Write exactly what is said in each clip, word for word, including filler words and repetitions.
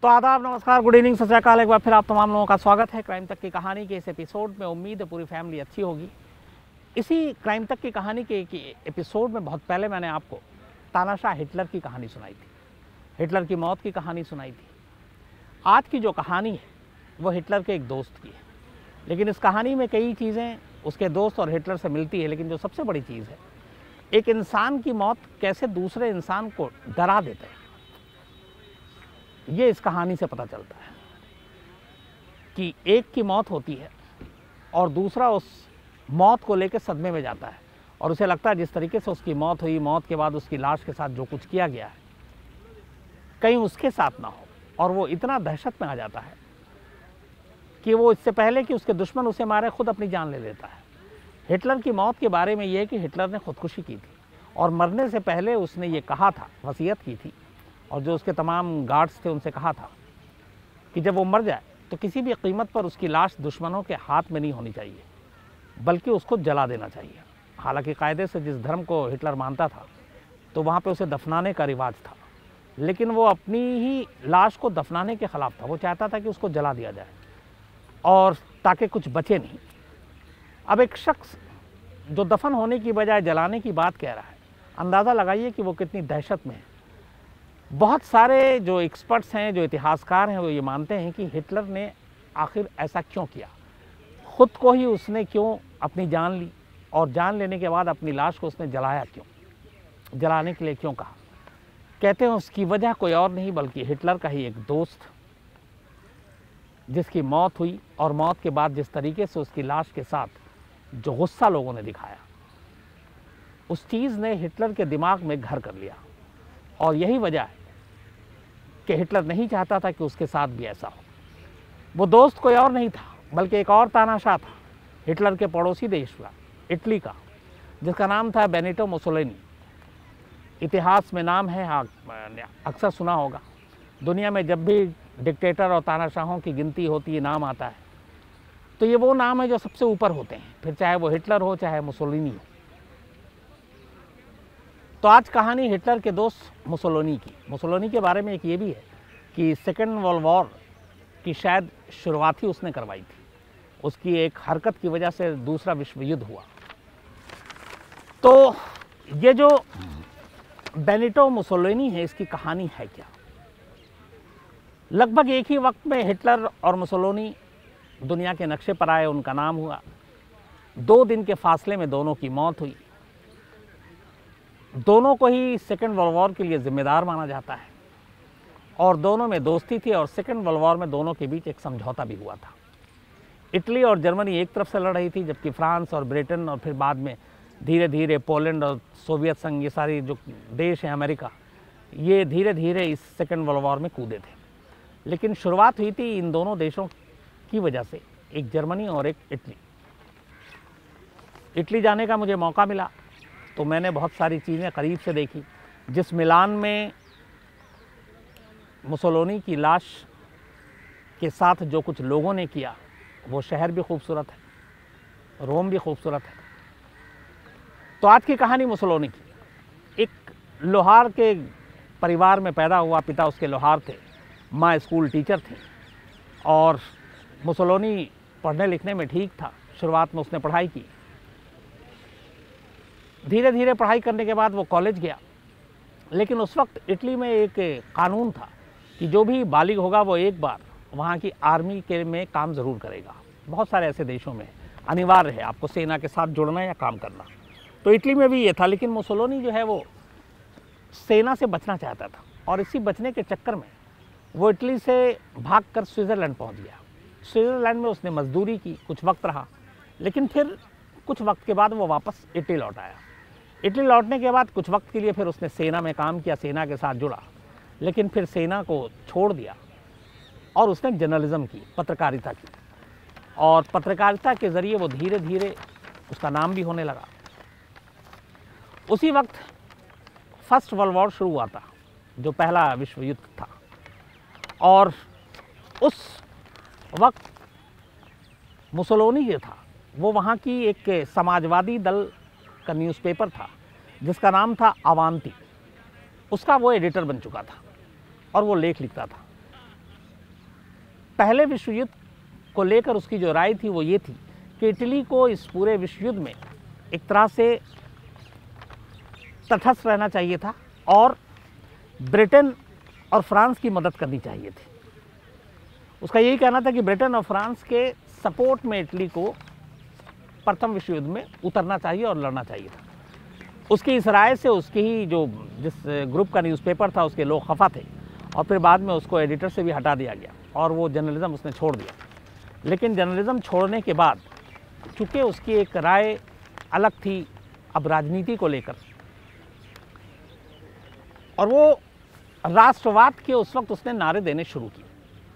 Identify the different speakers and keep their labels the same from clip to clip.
Speaker 1: तो आदाब, नमस्कार, गुड इवनिंग, सत श्री अकाल। एक बार फिर आप तमाम लोगों का स्वागत है क्राइम तक की कहानी के इस एपिसोड में। उम्मीद है पूरी फैमिली अच्छी होगी। इसी क्राइम तक की कहानी के एक एपिसोड में बहुत पहले मैंने आपको तानाशाह हिटलर की कहानी सुनाई थी, हिटलर की मौत की कहानी सुनाई थी। आज की जो कहानी है वो हिटलर के एक दोस्त की है, लेकिन इस कहानी में कई चीज़ें उसके दोस्त और हिटलर से मिलती है। लेकिन जो सबसे बड़ी चीज़ है, एक इंसान की मौत कैसे दूसरे इंसान को डरा देता है, ये इस कहानी से पता चलता है कि एक की मौत होती है और दूसरा उस मौत को लेकर सदमे में जाता है और उसे लगता है जिस तरीके से उसकी मौत हुई, मौत के बाद उसकी लाश के साथ जो कुछ किया गया है कहीं उसके साथ ना हो, और वो इतना दहशत में आ जाता है कि वो इससे पहले कि उसके दुश्मन उसे मारे खुद अपनी जान ले लेता है। हिटलर की मौत के बारे में ये है कि हिटलर ने खुदकुशी की थी और मरने से पहले उसने ये कहा था, वसीयत की थी, और जो उसके तमाम गार्ड्स थे उनसे कहा था कि जब वो मर जाए तो किसी भी कीमत पर उसकी लाश दुश्मनों के हाथ में नहीं होनी चाहिए, बल्कि उसको जला देना चाहिए। हालांकि कायदे से जिस धर्म को हिटलर मानता था तो वहाँ पे उसे दफनाने का रिवाज था, लेकिन वो अपनी ही लाश को दफनाने के ख़िलाफ़ था। वो चाहता था कि उसको जला दिया जाए और ताकि कुछ बचे नहीं। अब एक शख्स जो दफन होने की बजाय जलाने की बात कह रहा है, अंदाज़ा लगाइए कि वो कितनी दहशत में है। बहुत सारे जो एक्सपर्ट्स हैं, जो इतिहासकार हैं, वो ये मानते हैं कि हिटलर ने आखिर ऐसा क्यों किया, ख़ुद को ही उसने क्यों अपनी जान ली, और जान लेने के बाद अपनी लाश को उसने जलाया क्यों, जलाने के लिए क्यों कहा। कहते हैं उसकी वजह कोई और नहीं बल्कि हिटलर का ही एक दोस्त, जिसकी मौत हुई और मौत के बाद जिस तरीके से उसकी लाश के साथ जो गुस्सा लोगों ने दिखाया, उस चीज़ ने हिटलर के दिमाग में घर कर लिया। और यही वजह है कि हिटलर नहीं चाहता था कि उसके साथ भी ऐसा हो। वो दोस्त कोई और नहीं था बल्कि एक और तानाशाह था, हिटलर के पड़ोसी देश का, इटली का, जिसका नाम था बेनिटो मुसोलिनी। इतिहास में नाम है, अक्सर सुना होगा। दुनिया में जब भी डिक्टेटर और तानाशाहों की गिनती होती है, नाम आता है, तो ये वो नाम है जो सबसे ऊपर होते हैं, फिर चाहे वो हिटलर हो चाहे मुसोलिनी हो। तो आज कहानी हिटलर के दोस्त मुसोलिनी की। मुसोलिनी के बारे में एक ये भी है कि सेकेंड वर्ल्ड वॉर की शायद शुरुआत ही उसने करवाई थी। उसकी एक हरकत की वजह से दूसरा विश्व युद्ध हुआ। तो ये जो बेनिटो मुसोलिनी है, इसकी कहानी है क्या। लगभग एक ही वक्त में हिटलर और मुसोलिनी दुनिया के नक्शे पर आए, उनका नाम हुआ। दो दिन के फासले में दोनों की मौत हुई। दोनों को ही सेकेंड वर्ल्ड वॉर के लिए जिम्मेदार माना जाता है और दोनों में दोस्ती थी, और सेकेंड वर्ल्ड वॉर में दोनों के बीच एक समझौता भी हुआ था। इटली और जर्मनी एक तरफ से लड़ रही थी, जबकि फ्रांस और ब्रिटेन और फिर बाद में धीरे धीरे पोलैंड और सोवियत संघ, ये सारी जो देश हैं, अमेरिका, ये धीरे धीरे इस सेकेंड वर्ल्ड वॉर में कूदे थे। लेकिन शुरुआत हुई थी इन दोनों देशों की वजह से, एक जर्मनी और एक इटली। इटली जाने का मुझे मौका मिला तो मैंने बहुत सारी चीज़ें करीब से देखी। जिस मिलान में मुसोलिनी की लाश के साथ जो कुछ लोगों ने किया, वो शहर भी खूबसूरत है, रोम भी खूबसूरत है। तो आज की कहानी मुसोलिनी की। एक लोहार के परिवार में पैदा हुआ, पिता उसके लोहार थे, माँ स्कूल टीचर थी, और मुसोलिनी पढ़ने लिखने में ठीक था। शुरुआत में उसने पढ़ाई की, धीरे धीरे पढ़ाई करने के बाद वो कॉलेज गया। लेकिन उस वक्त इटली में एक कानून था कि जो भी बालिग होगा वो एक बार वहाँ की आर्मी के में काम ज़रूर करेगा। बहुत सारे ऐसे देशों में अनिवार्य है आपको सेना के साथ जुड़ना या काम करना। तो इटली में भी ये था। लेकिन मुसोलिनी जो है वो सेना से बचना चाहता था, और इसी बचने के चक्कर में वो इटली से भागकर स्विट्ज़रलैंड पहुँच गया। स्विट्ज़रलैंड में उसने मजदूरी की, कुछ वक्त रहा, लेकिन फिर कुछ वक्त के बाद वो वापस इटली लौट आया। इटली लौटने के बाद कुछ वक्त के लिए फिर उसने सेना में काम किया, सेना के साथ जुड़ा, लेकिन फिर सेना को छोड़ दिया और उसने जर्नलिज्म की, पत्रकारिता की, और पत्रकारिता के ज़रिए वो धीरे धीरे उसका नाम भी होने लगा। उसी वक्त फर्स्ट वर्ल्ड वॉर शुरू हुआ था, जो पहला विश्व युद्ध था, और उस वक्त मुसोलिनी जो था वो वहाँ की एक समाजवादी दल का न्यूज़पेपर था जिसका नाम था अवांती। उसका वो एडिटर बन चुका था और वो लेख लिखता था। पहले विश्व युद्ध को लेकर उसकी जो राय थी वो ये थी कि इटली को इस पूरे विश्व युद्ध में एक तरह से तटस्थ रहना चाहिए था और ब्रिटेन और फ्रांस की मदद करनी चाहिए थी। उसका यही कहना था कि ब्रिटेन और फ्रांस के सपोर्ट में इटली को प्रथम विश्व युद्ध में उतरना चाहिए और लड़ना चाहिए था। उसकी इस राय से उसके ही जो जिस ग्रुप का न्यूज़पेपर था उसके लोग खफा थे और फिर बाद में उसको एडिटर से भी हटा दिया गया और वो जर्नलिज्म उसने छोड़ दिया। लेकिन जर्नलिज्म छोड़ने के बाद चूँकि उसकी एक राय अलग थी अब राजनीति को लेकर, और वो राष्ट्रवाद के उस वक्त उसने नारे देने शुरू किए।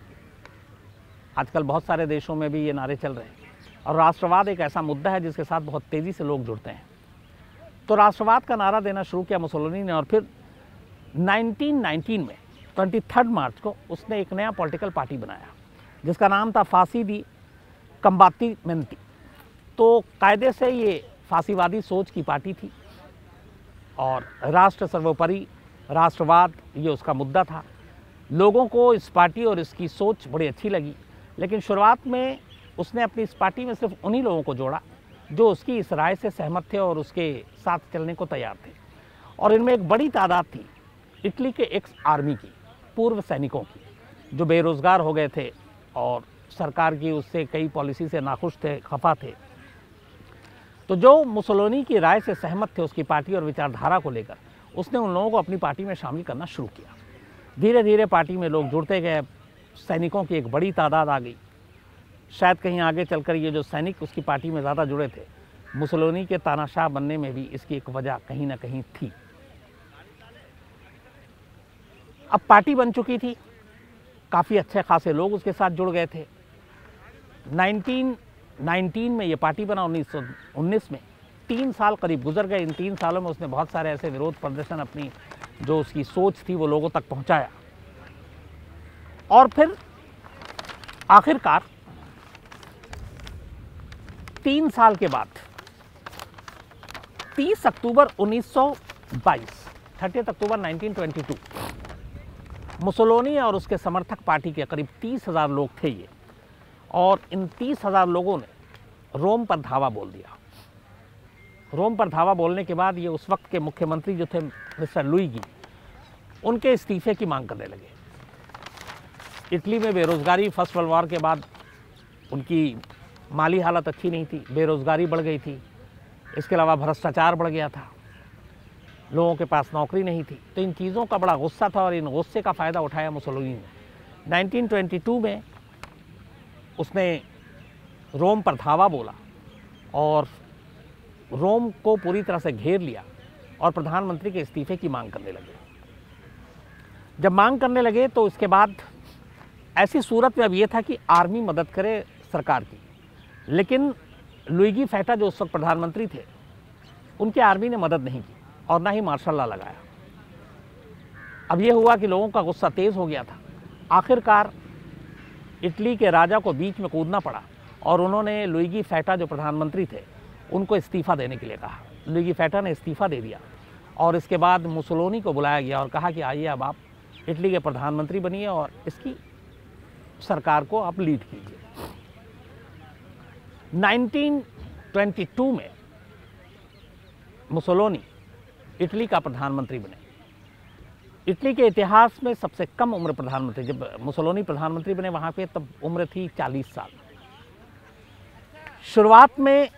Speaker 1: आजकल बहुत सारे देशों में भी ये नारे चल रहे हैं और राष्ट्रवाद एक ऐसा मुद्दा है जिसके साथ बहुत तेज़ी से लोग जुड़ते हैं। तो राष्ट्रवाद का नारा देना शुरू किया मुसोलिनी ने और फिर उन्नीस सौ उन्नीस में तेईस मार्च को उसने एक नया पॉलिटिकल पार्टी बनाया जिसका नाम था फासी दी कंबातिमेंटी। तो कायदे से ये फासीवादी सोच की पार्टी थी और राष्ट्र सर्वोपरि, राष्ट्रवाद ये उसका मुद्दा था। लोगों को इस पार्टी और इसकी सोच बड़ी अच्छी लगी, लेकिन शुरुआत में उसने अपनी इस पार्टी में सिर्फ उन्हीं लोगों को जोड़ा जो उसकी इस राय से सहमत थे और उसके साथ चलने को तैयार थे। और इनमें एक बड़ी तादाद थी इटली के एक्स आर्मी की, पूर्व सैनिकों की, जो बेरोज़गार हो गए थे और सरकार की उससे कई पॉलिसी से नाखुश थे, खफा थे। तो जो मुसोलिनी की राय से सहमत थे उसकी पार्टी और विचारधारा को लेकर, उसने उन लोगों को अपनी पार्टी में शामिल करना शुरू किया। धीरे धीरे पार्टी में लोग जुड़ते गए, सैनिकों की एक बड़ी तादाद आ गई। शायद कहीं आगे चलकर ये जो सैनिक उसकी पार्टी में ज़्यादा जुड़े थे, मुसोलिनी के तानाशाह बनने में भी इसकी एक वजह कहीं ना कहीं थी। अब पार्टी बन चुकी थी, काफ़ी अच्छे खासे लोग उसके साथ जुड़ गए थे। उन्नीस सौ उन्नीस में ये पार्टी बना। उन्नीस सौ उन्नीस में तीन साल करीब गुजर गए। इन तीन सालों में उसने बहुत सारे ऐसे विरोध प्रदर्शन, अपनी जो उसकी सोच थी वो लोगों तक पहुंचाया और फिर आखिरकार तीन साल के बाद तीस अक्टूबर उन्नीस सौ बाईस, तीस अक्टूबर उन्नीस सौ बाईस, मुसोलिनी और उसके समर्थक पार्टी के करीब तीस हजार लोग थे ये, और इन तीस हजार लोगों ने रोम पर धावा बोल दिया। रोम पर धावा बोलने के बाद ये उस वक्त के मुख्यमंत्री जो थे मिस्टर लुइगी, उनके इस्तीफे की मांग करने लगे। इटली में बेरोज़गारी फर्स्ट वर्ल्ड वॉर के बाद उनकी माली हालत अच्छी नहीं थी, बेरोज़गारी बढ़ गई थी, इसके अलावा भ्रष्टाचार बढ़ गया था, लोगों के पास नौकरी नहीं थी। तो इन चीज़ों का बड़ा गुस्सा था और इन गुस्से का फ़ायदा उठाया मुसोलिनी ने। उन्नीस सौ बाईस में उसने रोम पर धावा बोला और रोम को पूरी तरह से घेर लिया और प्रधानमंत्री के इस्तीफे की मांग करने लगे। जब मांग करने लगे तो इसके बाद ऐसी सूरत में अब ये था कि आर्मी मदद करे सरकार की, लेकिन लुइगी फैटा जो उस वक्त प्रधानमंत्री थे, उनके आर्मी ने मदद नहीं की और ना ही मार्शल लॉ लगाया। अब ये हुआ कि लोगों का गुस्सा तेज़ हो गया था। आखिरकार इटली के राजा को बीच में कूदना पड़ा और उन्होंने लुइगी फैटा जो प्रधानमंत्री थे उनको इस्तीफ़ा देने के लिए कहा। लुइगी फैटा ने इस्तीफ़ा दे दिया और इसके बाद मुसोलिनी को बुलाया गया और कहा कि आइए अब आप इटली के प्रधानमंत्री बनिए और इसकी सरकार को आप लीड कीजिए। उन्नीस सौ बाईस में मुसोलिनी इटली का प्रधानमंत्री बने। इटली के इतिहास में सबसे कम उम्र प्रधानमंत्री, जब मुसोलिनी प्रधानमंत्री बने वहाँ पे तब उम्र थी चालीस साल। शुरुआत में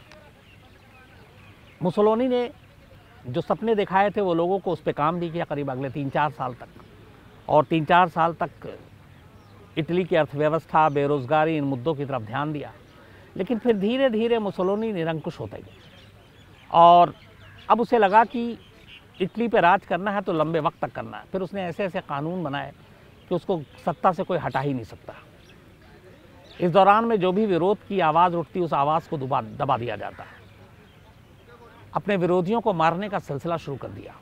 Speaker 1: मुसोलिनी ने जो सपने दिखाए थे वो लोगों को उस पर काम भी किया करीब अगले तीन चार साल तक, और तीन चार साल तक इटली की अर्थव्यवस्था, बेरोज़गारी, इन मुद्दों की तरफ ध्यान दिया। लेकिन फिर धीरे धीरे मुसोलिनी निरंकुश होते गए और अब उसे लगा कि इटली पे राज करना है तो लंबे वक्त तक करना है। फिर उसने ऐसे ऐसे कानून बनाए कि उसको सत्ता से कोई हटा ही नहीं सकता। इस दौरान में जो भी विरोध की आवाज़ उठती उस आवाज़ को दबा दबा दिया जाता। अपने विरोधियों को मारने का सिलसिला शुरू कर दिया।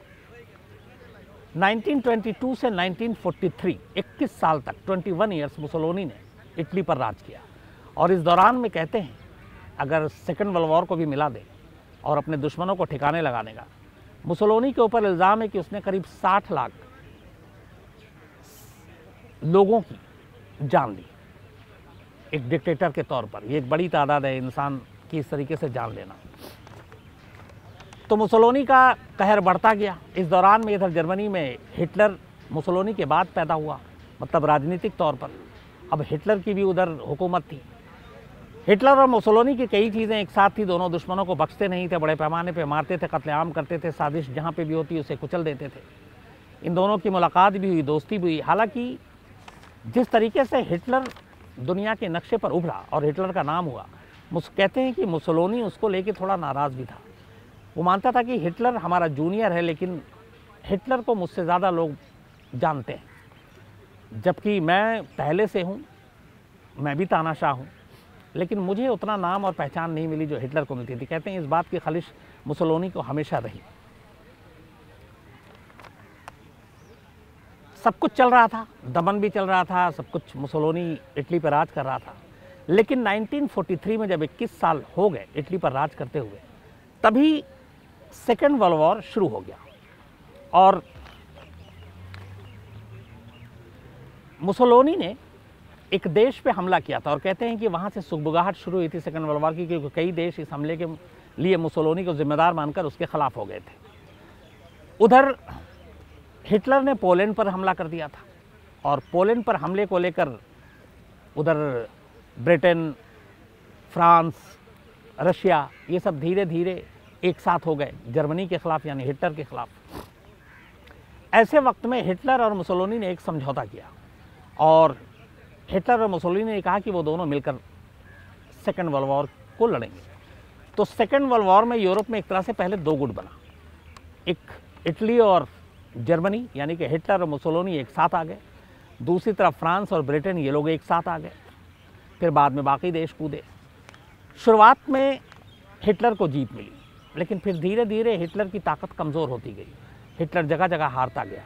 Speaker 1: उन्नीस सौ बाईस से उन्नीस सौ तैंतालीस, इक्कीस साल तक, इक्कीस ईयर्स मुसोलिनी ने इटली पर राज किया। और इस दौरान में कहते हैं अगर सेकेंड वर्ल्ड वॉर को भी मिला दे और अपने दुश्मनों को ठिकाने लगाने का, मुसोलिनी के ऊपर इल्ज़ाम है कि उसने करीब साठ लाख लोगों की जान ली एक डिक्टेटर के तौर पर। ये एक बड़ी तादाद है इंसान की इस तरीके से जान लेना। तो मुसोलिनी का कहर बढ़ता गया। इस दौरान में इधर जर्मनी में हिटलर मुसोलिनी के बाद पैदा हुआ, मतलब राजनीतिक तौर पर। अब हिटलर की भी उधर हुकूमत थी। हिटलर और मुसोलिनी की कई चीज़ें एक साथ थी। दोनों दुश्मनों को बख्शते नहीं थे, बड़े पैमाने पे मारते थे, कत्लेआम करते थे, साजिश जहाँ पे भी होती उसे कुचल देते थे। इन दोनों की मुलाकात भी हुई, दोस्ती भी हुई। हालांकि जिस तरीके से हिटलर दुनिया के नक्शे पर उभरा और हिटलर का नाम हुआ, कहते हैं कि मुसोलिनी उसको लेके थोड़ा नाराज़ भी था। वो मानता था कि हिटलर हमारा जूनियर है, लेकिन हिटलर को मुझसे ज़्यादा लोग जानते हैं, जबकि मैं पहले से हूँ, मैं भी तानाशाह हूँ, लेकिन मुझे उतना नाम और पहचान नहीं मिली जो हिटलर को मिलती थी। कहते हैं इस बात की खलिश मुसोलिनी को हमेशा रही। सब कुछ चल रहा था, दमन भी चल रहा था, सब कुछ, मुसोलिनी इटली पर राज कर रहा था। लेकिन उन्नीस सौ तैंतालीस में जब इक्कीस साल हो गए इटली पर राज करते हुए, तभी सेकेंड वर्ल्ड वॉर शुरू हो गया और मुसोलिनी ने एक देश पे हमला किया था। और कहते हैं कि वहाँ से सुगबुगाहट शुरू हुई थी सेकेंड वर्ल्ड वॉर की, क्योंकि कई देश इस हमले के लिए मुसोलिनी को जिम्मेदार मानकर उसके खिलाफ हो गए थे। उधर हिटलर ने पोलैंड पर हमला कर दिया था और पोलैंड पर हमले को लेकर उधर ब्रिटेन, फ्रांस, रशिया, ये सब धीरे धीरे एक साथ हो गए जर्मनी के खिलाफ, यानी हिटलर के खिलाफ। ऐसे वक्त में हिटलर और मुसोलिनी ने एक समझौता किया और हिटलर और मुसोलिनी ने कहा कि वो दोनों मिलकर सेकेंड वर्ल्ड वॉर को लड़ेंगे। तो सेकेंड वर्ल्ड वॉर में यूरोप में एक तरह से पहले दो गुट बना, एक इटली और जर्मनी, यानी कि हिटलर और मुसोलिनी एक साथ आ गए, दूसरी तरफ फ्रांस और ब्रिटेन, ये लोग एक साथ आ गए, फिर बाद में बाकी देश कूदे। शुरुआत में हिटलर को जीत मिली, लेकिन फिर धीरे धीरे हिटलर की ताकत कमज़ोर होती गई। हिटलर जगह जगह हारता गया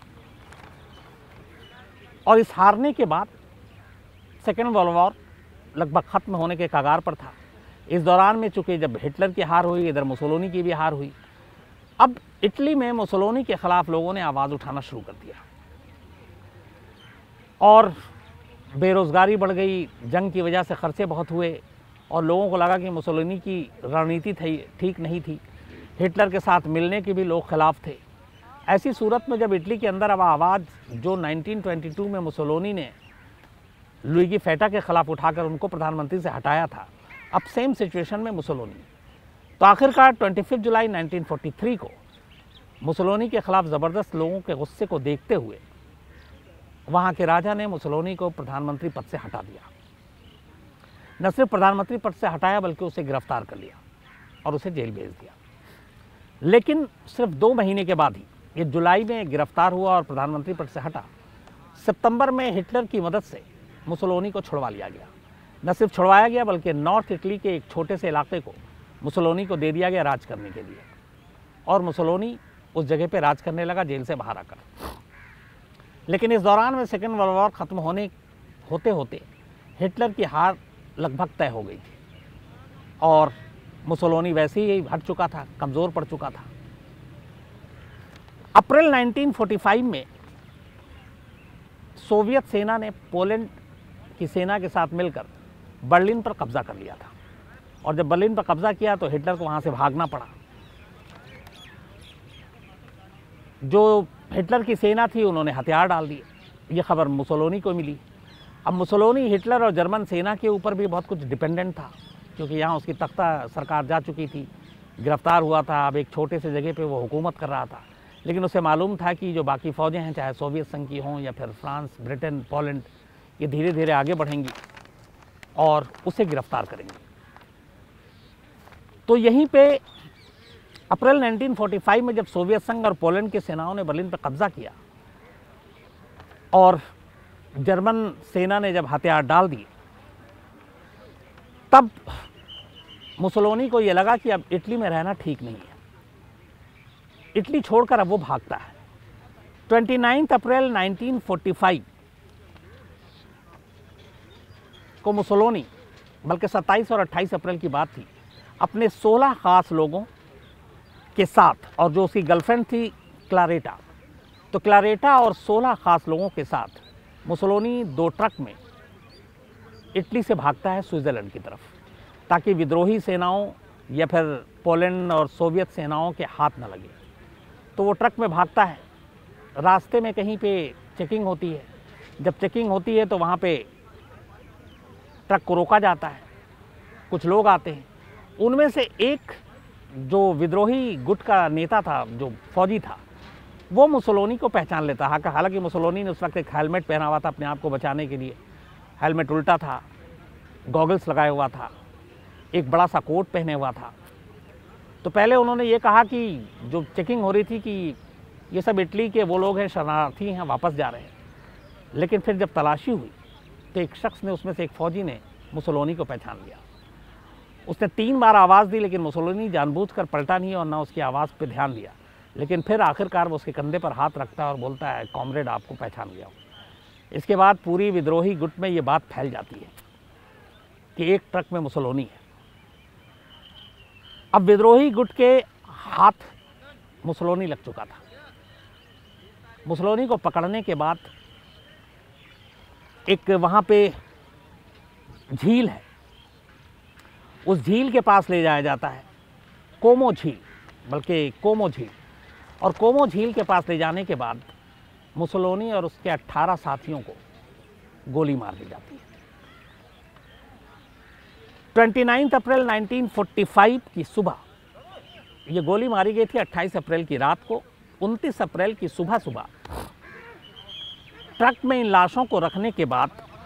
Speaker 1: और इस हारने के बाद सेकेंड वर्ल्ड वॉर लगभग ख़त्म होने के कगार पर था। इस दौरान में चूँकि जब हिटलर की हार हुई, इधर मुसोलिनी की भी हार हुई, अब इटली में मुसोलिनी के ख़िलाफ़ लोगों ने आवाज़ उठाना शुरू कर दिया और बेरोज़गारी बढ़ गई, जंग की वजह से खर्चे बहुत हुए और लोगों को लगा कि मुसोलिनी की रणनीति थी ठीक नहीं थी। हिटलर के साथ मिलने के भी लोग खिलाफ थे। ऐसी सूरत में जब इटली के अंदर अब आवाज़ जो उन्नीस सौ बाईस में मुसोलिनी ने लुइगी फेटा के खिलाफ उठाकर उनको प्रधानमंत्री से हटाया था, अब सेम सिचुएशन में मुसोलिनी। तो आखिरकार पच्चीस जुलाई उन्नीस सौ तैंतालीस को मुसोलिनी के खिलाफ ज़बरदस्त लोगों के गुस्से को देखते हुए वहाँ के राजा ने मुसोलिनी को प्रधानमंत्री पद से हटा दिया। न सिर्फ प्रधानमंत्री पद से हटाया बल्कि उसे गिरफ्तार कर लिया और उसे जेल भेज दिया। लेकिन सिर्फ दो महीने के बाद ही, ये जुलाई में गिरफ्तार हुआ और प्रधानमंत्री पद से हटा, सितंबर में हिटलर की मदद से मुसोलिनी को छुड़वा लिया गया। न सिर्फ छुड़वाया गया बल्कि नॉर्थ इटली के एक छोटे से इलाके को मुसोलिनी को दे दिया गया राज करने के लिए और मुसोलिनी उस जगह पे राज करने लगा जेल से बाहर आकर। लेकिन इस दौरान में सेकेंड वर्ल्ड वॉर ख़त्म होने होते होते हिटलर की हार लगभग तय हो गई थी और मुसोलिनी वैसे ही हट चुका था, कमज़ोर पड़ चुका था। अप्रैल उन्नीस सौ पैंतालीस में सोवियत सेना ने पोलैंड की सेना के साथ मिलकर बर्लिन पर कब्ज़ा कर लिया था और जब बर्लिन पर कब्ज़ा किया तो हिटलर को वहाँ से भागना पड़ा। जो हिटलर की सेना थी उन्होंने हथियार डाल दिए। ये खबर मुसोलिनी को मिली। अब मुसोलिनी हिटलर और जर्मन सेना के ऊपर भी बहुत कुछ डिपेंडेंट था, क्योंकि यहाँ उसकी तख्ता सरकार जा चुकी थी, गिरफ्तार हुआ था, अब एक छोटे से जगह पे वो हुकूमत कर रहा था। लेकिन उसे मालूम था कि जो बाकी फ़ौजें हैं, चाहे सोवियत संघ की हों या फिर फ्रांस, ब्रिटेन, पोलैंड, ये धीरे धीरे आगे बढ़ेंगी और उसे गिरफ्तार करेंगी। तो यहीं पे अप्रैल उन्नीस सौ पैंतालीस में जब सोवियत संघ और पोलैंड की सेनाओं ने बर्लिन पर कब्ज़ा किया और जर्मन सेना ने जब हथियार डाल दिए, तब मुसोलिनी को यह लगा कि अब इटली में रहना ठीक नहीं है। इटली छोड़कर अब वो भागता है। उनतीस अप्रैल उन्नीस सौ पैंतालीस को मुसोलिनी, बल्कि सत्ताईस और अट्ठाईस अप्रैल की बात थी, अपने सोलह खास लोगों के साथ और जो उसकी गर्लफ्रेंड थी क्लारेटा, तो क्लारेटा और सोलह खास लोगों के साथ मुसोलिनी दो ट्रक में इटली से भागता है स्विट्ज़रलैंड की तरफ, ताकि विद्रोही सेनाओं या फिर पोलैंड और सोवियत सेनाओं के हाथ न लगे। तो वो ट्रक में भागता है। रास्ते में कहीं पे चेकिंग होती है। जब चेकिंग होती है तो वहाँ पे ट्रक को रोका जाता है। कुछ लोग आते हैं, उनमें से एक जो विद्रोही गुट का नेता था, जो फौजी था, वो मुसोलिनी को पहचान लेता है। हालांकि मुसोलिनी ने उस वक्त एक हेलमेट पहना हुआ था अपने आप को बचाने के लिए। हेलमेट उल्टा था, गॉगल्स लगाया हुआ था, एक बड़ा सा कोट पहने हुआ था। तो पहले उन्होंने ये कहा कि जो चेकिंग हो रही थी कि ये सब इटली के वो लोग हैं, शरणार्थी हैं, वापस जा रहे हैं। लेकिन फिर जब तलाशी हुई तो एक शख्स ने, उसमें से एक फ़ौजी ने मुसोलिनी को पहचान लिया। उसने तीन बार आवाज़ दी, लेकिन मुसोलिनी जानबूझकर पलटा नहीं और ना उसकी आवाज़ पे ध्यान दिया। लेकिन फिर आखिरकार वो उसके कंधे पर हाथ रखता है और बोलता है, कॉमरेड, आपको पहचान गया हूँ। इसके बाद पूरी विद्रोही गुट में ये बात फैल जाती है कि एक ट्रक में मुसोलिनी है। अब विद्रोही गुट के हाथ मुसोलिनी लग चुका था। मुसोलिनी को पकड़ने के बाद एक वहाँ पे झील है, उस झील के पास ले जाया जाता है, कोमो झील, बल्कि कोमो झील। और कोमो झील के पास ले जाने के बाद मुसोलिनी और उसके अठारह साथियों को गोली मार दी जाती है। उनतीस अप्रैल उन्नीस सौ पैंतालीस की सुबह ये गोली मारी गई थी। अट्ठाईस अप्रैल की रात को, उनतीस अप्रैल की सुबह सुबह ट्रक में इन लाशों को रखने के बाद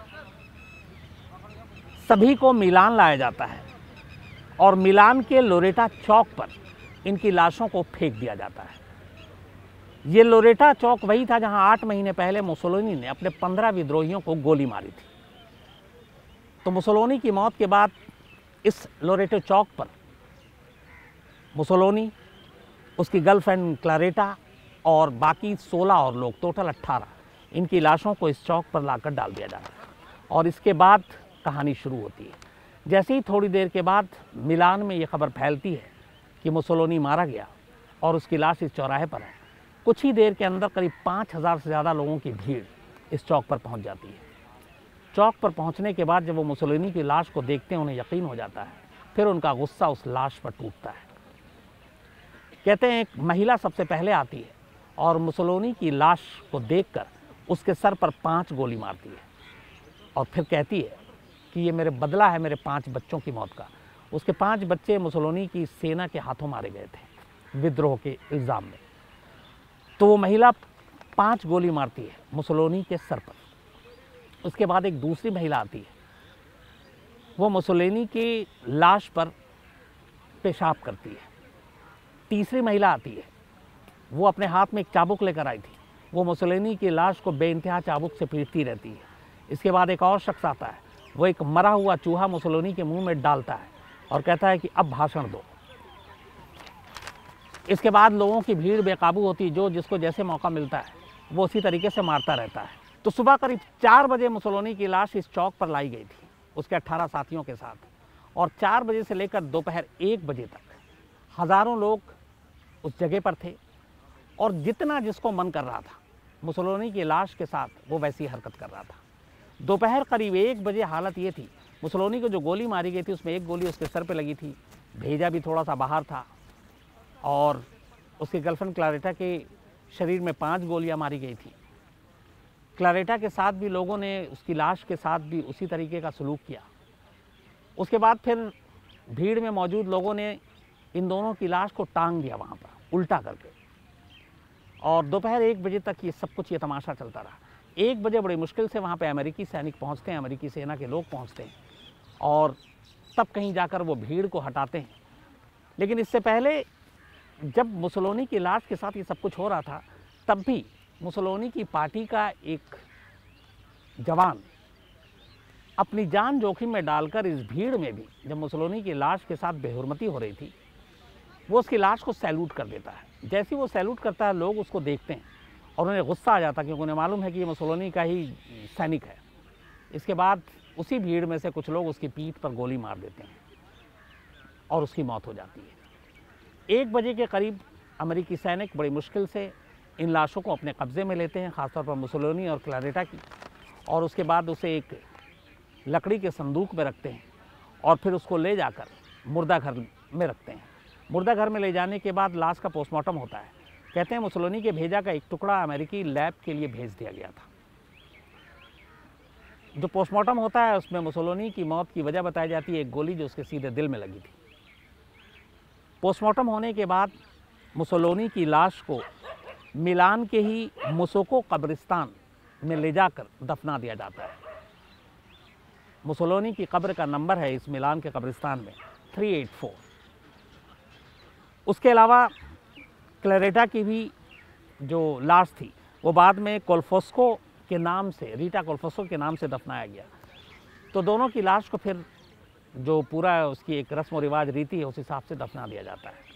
Speaker 1: सभी को मिलान लाया जाता है और मिलान के लोरेटा चौक पर इनकी लाशों को फेंक दिया जाता है। ये लोरेटा चौक वही था जहां आठ महीने पहले मुसोलिनी ने अपने पंद्रह विद्रोहियों को गोली मारी थी। तो मुसोलिनी की मौत के बाद इस लोरेटो चौक पर मुसोलिनी, उसकी गर्लफ्रेंड क्लारेटा और बाकी सोलह और लोग, टोटल अट्ठारह, इनकी लाशों को इस चौक पर लाकर डाल दिया जाता है। और इसके बाद कहानी शुरू होती है। जैसे ही थोड़ी देर के बाद मिलान में ये खबर फैलती है कि मुसोलिनी मारा गया और उसकी लाश इस चौराहे पर है, कुछ ही देर के अंदर करीब पाँच हज़ार से ज़्यादा लोगों की भीड़ इस चौक पर पहुंच जाती है। चौक पर पहुंचने के बाद जब वो मुसोलिनी की लाश को देखते हैं, उन्हें यकीन हो जाता है। फिर उनका गुस्सा उस लाश पर टूटता है। कहते हैं एक महिला सबसे पहले आती है और मुसोलिनी की लाश को देखकर उसके सर पर पांच गोली मारती है और फिर कहती है कि ये मेरे बदला है मेरे पांच बच्चों की मौत का। उसके पांच बच्चे मुसोलिनी की सेना के हाथों मारे गए थे विद्रोह के इल्ज़ाम में। तो वो महिला पांच गोली मारती है मुसोलिनी के सर पर। उसके बाद एक दूसरी महिला आती है, वो मुसोलिनी की लाश पर पेशाब करती है। तीसरी महिला आती है, वो अपने हाथ में एक चाबुक लेकर आई थी, वो मुसोलिनी की लाश को बेइंतहा चाबुक से पीटती रहती है। इसके बाद एक और शख्स आता है, वो एक मरा हुआ चूहा मुसोलिनी के मुंह में डालता है और कहता है कि अब भाषण दो। इसके बाद लोगों की भीड़ बेकाबू होती, जो जिसको जैसे मौका मिलता है वो उसी तरीके से मारता रहता है। तो सुबह करीब चार बजे मुसोलिनी की लाश इस चौक पर लाई गई थी उसके अट्ठारह साथियों के साथ, और चार बजे से लेकर दोपहर एक बजे तक हज़ारों लोग उस जगह पर थे और जितना जिसको मन कर रहा था मुसोलिनी की लाश के साथ वो वैसी हरकत कर रहा था। दोपहर करीब एक बजे हालत ये थी, मुसोलिनी को जो गोली मारी गई थी उसमें एक गोली उसके सर पे लगी थी, भेजा भी थोड़ा सा बाहर था, और उसकी गर्लफ्रेंड क्लारेटा के शरीर में पांच गोलियां मारी गई थी। क्लारेटा के साथ भी लोगों ने उसकी लाश के साथ भी उसी तरीके का सलूक किया। उसके बाद फिर भीड़ में मौजूद लोगों ने इन दोनों की लाश को टांग दिया वहाँ पर उल्टा करके, और दोपहर एक बजे तक ये सब कुछ ये तमाशा चलता रहा। एक बजे बड़ी मुश्किल से वहाँ पे अमेरिकी सैनिक पहुँचते हैं, अमेरिकी सेना के लोग पहुँचते हैं और तब कहीं जाकर वो भीड़ को हटाते हैं। लेकिन इससे पहले जब मुसोलिनी की लाश के साथ ये सब कुछ हो रहा था, तब भी मुसोलिनी की पार्टी का एक जवान अपनी जान जोखिम में डालकर इस भीड़ में भी, जब मुसोलिनी की लाश के साथ बेहुरमती हो रही थी, वो उसकी लाश को सैल्यूट कर देता है। जैसे ही वो सैल्यूट करता है, लोग उसको देखते हैं और उन्हें गुस्सा आ जाता है क्योंकि उन्हें मालूम है कि ये मुसोलिनी का ही सैनिक है। इसके बाद उसी भीड़ में से कुछ लोग उसकी पीठ पर गोली मार देते हैं और उसकी मौत हो जाती है। एक बजे के करीब अमेरिकी सैनिक बड़ी मुश्किल से इन लाशों को अपने कब्जे में लेते हैं, खासतौर पर मुसोलिनी और क्लारेटा की, और उसके बाद उसे एक लकड़ी के संदूक में रखते हैं और फिर उसको ले जाकर मुर्दा घर में रखते हैं। मुर्दा घर में ले जाने के बाद लाश का पोस्टमार्टम होता है। कहते हैं मुसोलिनी के भेजा का एक टुकड़ा अमेरिकी लैब के लिए भेज दिया गया था। जो पोस्टमार्टम होता है उसमें मुसोलिनी की मौत की वजह बताई जाती है एक गोली जो उसके सीधे दिल में लगी थी। पोस्टमार्टम होने के बाद मुसोलिनी की लाश को मिलान के ही मुसोको कब्रिस्तान में ले जाकर दफना दिया जाता है। मुसोलिनी की कब्र का नंबर है इस मिलान के कब्रिस्तान में थ्री एट फोर। उसके अलावा क्लैरेटा की भी जो लाश थी वो बाद में कोल्फोस्को के नाम से, रीटा कोल्फोस्को के नाम से दफनाया गया। तो दोनों की लाश को फिर जो पूरा उसकी एक रस्म व रिवाज रीति है उस हिसाब से दफना दिया जाता है।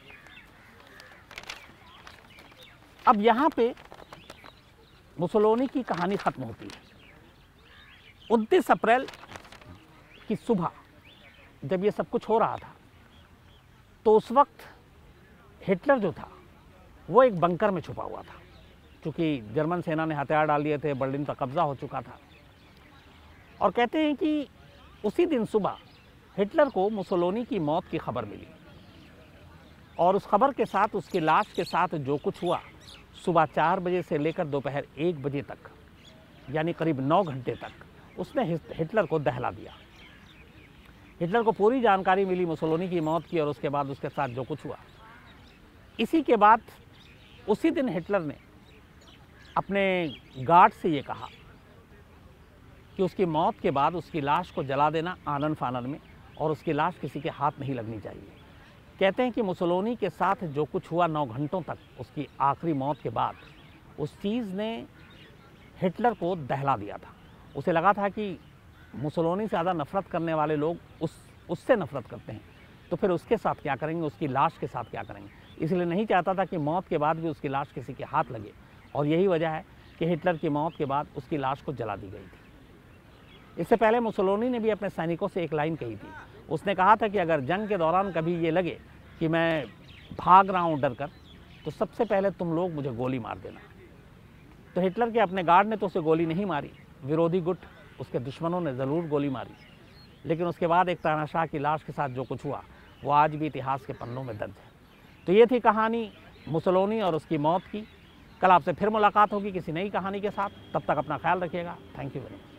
Speaker 1: अब यहाँ पे मुसोलिनी की कहानी खत्म होती है। उनतीस अप्रैल की सुबह जब ये सब कुछ हो रहा था तो उस वक्त हिटलर जो था वो एक बंकर में छुपा हुआ था, क्योंकि जर्मन सेना ने हथियार डाल दिए थे, बर्लिन पर कब्जा हो चुका था। और कहते हैं कि उसी दिन सुबह हिटलर को मुसोलिनी की मौत की खबर मिली और उस खबर के साथ उसकी लाश के साथ जो कुछ हुआ सुबह चार बजे से लेकर दोपहर एक बजे तक, यानी करीब नौ घंटे तक उसने हिटलर को दहला दिया। हिटलर को पूरी जानकारी मिली मुसोलिनी की मौत की और उसके बाद उसके साथ जो कुछ हुआ। इसी के बाद उसी दिन हिटलर ने अपने गार्ड से ये कहा कि उसकी मौत के बाद उसकी लाश को जला देना आनन फानन में और उसकी लाश किसी के हाथ नहीं लगनी चाहिए। कहते हैं कि मुसोलिनी के साथ जो कुछ हुआ नौ घंटों तक उसकी आखिरी मौत के बाद उस चीज़ ने हिटलर को दहला दिया था। उसे लगा था कि मुसोलिनी से ज़्यादा नफ़रत करने वाले लोग उस उससे नफ़रत करते हैं, तो फिर उसके साथ क्या करेंगे, उसकी लाश के साथ क्या करेंगे। इसलिए नहीं चाहता था कि मौत के बाद भी उसकी लाश किसी के हाथ लगे और यही वजह है कि हिटलर की मौत के बाद उसकी लाश को जला दी गई थी। इससे पहले मुसोलिनी ने भी अपने सैनिकों से एक लाइन कही थी। उसने कहा था कि अगर जंग के दौरान कभी ये लगे कि मैं भाग रहा हूँ डर कर, तो सबसे पहले तुम लोग मुझे गोली मार देना। तो हिटलर के अपने गार्ड ने तो उसे गोली नहीं मारी, विरोधी गुट उसके दुश्मनों ने ज़रूर गोली मारी, लेकिन उसके बाद एक तानाशाह की लाश के साथ जो कुछ हुआ वो आज भी इतिहास के पन्नों में दर्ज है। तो ये थी कहानी मुसोलिनी और उसकी मौत की। कल आपसे फिर मुलाकात होगी किसी नई कहानी के साथ। तब तक अपना ख्याल रखिएगा। Thank you very much.